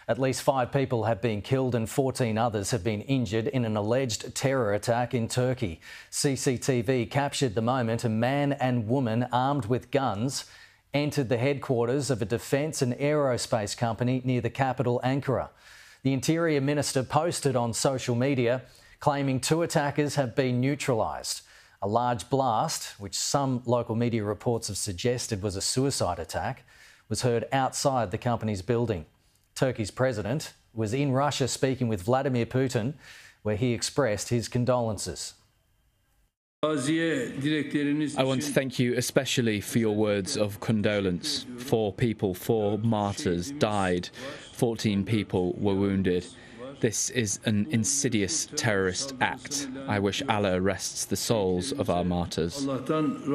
At least 5 people have been killed and 14 others have been injured in an alleged terror attack in Turkey. CCTV captured the moment a man and woman armed with guns entered the headquarters of a defence and aerospace company near the capital, Ankara. The Interior Minister posted on social media claiming 2 attackers have been neutralised. A large blast, which some local media reports have suggested was a suicide attack, was heard outside the company's building. Turkey's president was in Russia speaking with Vladimir Putin, where he expressed his condolences. I want to thank you especially for your words of condolence. 4 people, 4 martyrs died, 14 people were wounded. This is an insidious terrorist act. I wish Allah rests the souls of our martyrs.